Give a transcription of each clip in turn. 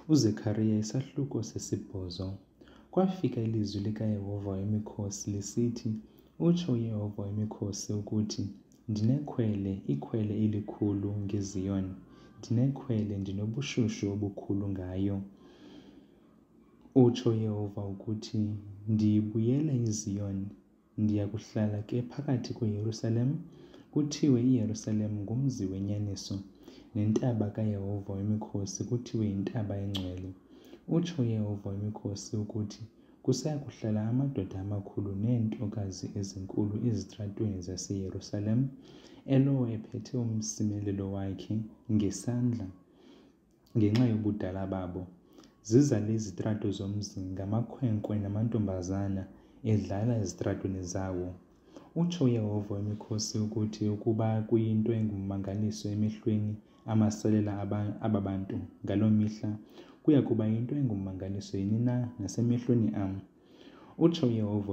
Uzekariya isahluko sesibhozo. Kwafika ilizwi likaYehova wemikhosi lisithi, utsho uYehova wemikhosi ukuthi, ndinekhwele, ikhwele elikhulu ngeZiyoni, ndinekhwele, ndinobushushu obukhulu ngayo. Utsho uYehova ukuthi, ndiyibuyela iZiyoni, ndiya kuhlala ke phakathi kweYerusalem. Kuthiwe iYerusalem ngumzi wenyaniso, nentaba kaYehova wemikhosi kuthiwe yintaba engcwele. Utsho uYehova wemikhosi ukuthi, kusaya kuhlala amadoda amakhulu neentokazi ezinkulu ezitratweni zaseYerusalem, elowo ephethe umsimelelo wakhe ngesandla ngenxa yobudala babo. Zizale izitrato zomzi ngamakhwenkwe namantombazana edlala ezitratweni zawo. Utsho uYehova wemikhosi ukuthi, ukuba kuyinto engummangaliso emehlweni amasalela aba bantu ngaloo mihla, kuya kuba yinto engummangaliso yini na nasemehlweni am. Utsho uYehova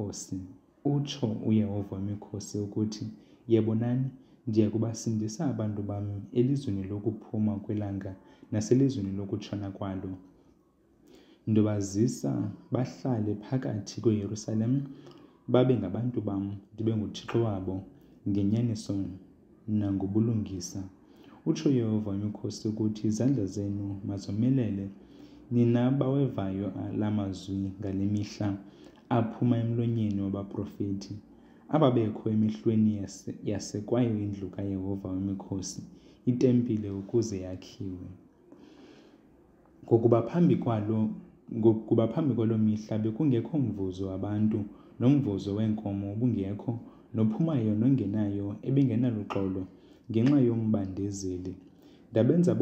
wemikhosi ukuthi, yebonani, ndiya kubasindisa abantu bam elizweni lokuphuma kwelanga naselizweni lokutshona kwalo. Ndobazisa bahlale phakathi kweYerusalem, babe ngabantu bam, ndibe nguThixo wabo ngenyaniso nangobulungisa. Utsho uYehova wemikhosi ukuthi, izandla zenu mazomelele, nina bawevayo la mazwi ngale mihla aphuma emlonyeni wabaprofeti, ababekho emehlweni yasekwayo indlu kaYehova wemikhosi, itempile ukuze yakhiwe. Ngokuba phambi kwaloo mihla bekungekho mvuzo wabantu, nomvuzo weenkomo ubungekho, nophumayo nongenayo ebengenaluxolo ngenxa yombandezeli. Ndabenza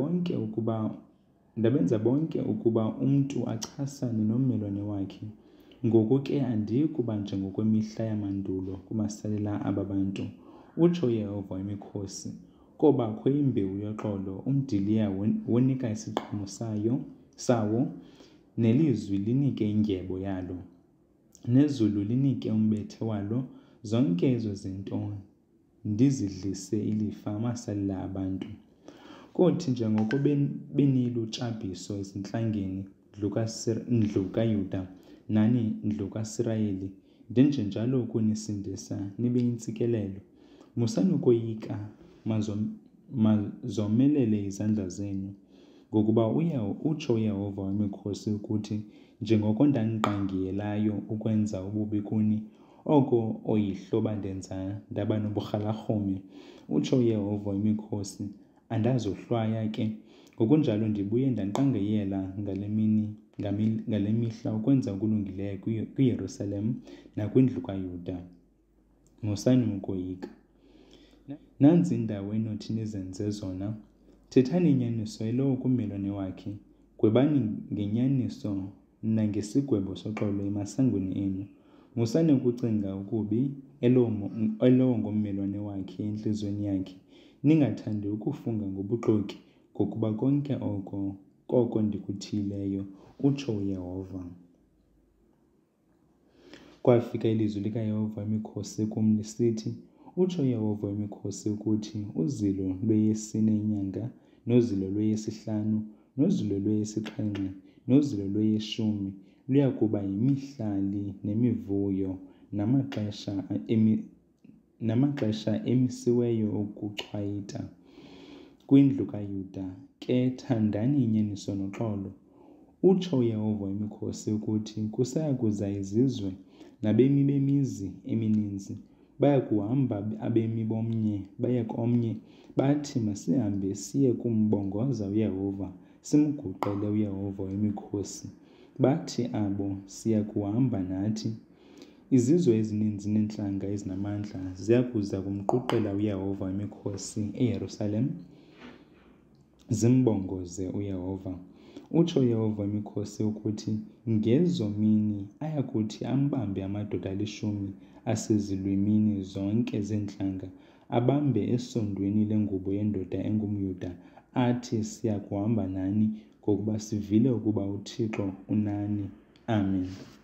bonke ukuba umntu achasane nommelwane wakhe. Ngoku ke andiyi kuba njengokwemihla yamandulo kumasalela aba bantu, utsho uYehova wemikhosi. Kobakho imbewu yoxolo, umdiliya wonika isiqhamo sawo, nelizwi linike indyebo yalo, nezulu linike umbethe walo. Zonke ezo zinto ndizidlise ilifa amasalela abantu. Kothi njengoko benilutshabiso ezintlangeni, ndlu kaYuda, nani ndlu kaSirayeli, ndenjenjalo ukunisindisa nibe yintsikelelo. Musanukoyika, mazomelele izandla zenu. Ngokuba utsho uYehova wemikhosi ukuthi, njengoko ndaniqangiyelayo ukwenza ububi kuni, oko oyihloba ndenza ndaba noburhalarhume, utsho uYehova wemikhosi, andazohlwaya ke. Ngokunjalo ndibuye ndanqangiyela ngale mihla ukwenza okulungileyo kwiYerusalem nakwindlu kaYuda. Musanukoyika. Nanzi indawo enothi nizenze zona. Thethani inyaniso elowo kummelwane wakhe, gwebani ngenyaniso nangesigwebo soxolo emasangweni enu. Musane ukucinga ukubi elowo ngummelwane wakhe entliziyweni yakhe. Ningathandi ukufunga ngobuxoki, ngokuba konke koko ndikuthiyileyo, utsho uYehova. Kwafika ilizwi likaYehova wemikhosi kum lisithi, utsho uYehova wemikhosi ukuthi, uzilo lweyesine inyanga, nozilo lweyesihlanu, nozilo lweyesixhenxe, nozilo lweyeshumi luya kuba yimihlali nemivuyo namaxesha emisiweyo okuchwayita kwindlu kaYuda. Ke thandani inyaniso noxolo. Utsho uYehova wemikhosi ukuthi, kusaya kuza izizwe nabemi bemizi emininzi. Baya kuhamba abemi bomnye baye komnye, bathi masihambe siye kumbongoza uYehova, simguqele uYehova wemikhosi. Bathi abo, siya kuhamba nathi. Izizwe ezininzi neentlanga ezinamandla ziya kuza kumquqela uYehova wemikhosi eYerusalem, zimbongoze uYehova. Utsho uYehova wemikhosi ukuthi, ngezo mini ayakuthi ambambe amadoda 10 asezilwimini zonke zeentlanga, abambe esondweni lengubo yendoda engumYuda, athi, siya kuhamba nani, ngokuba sivile ukuba uThixo unani. Amen.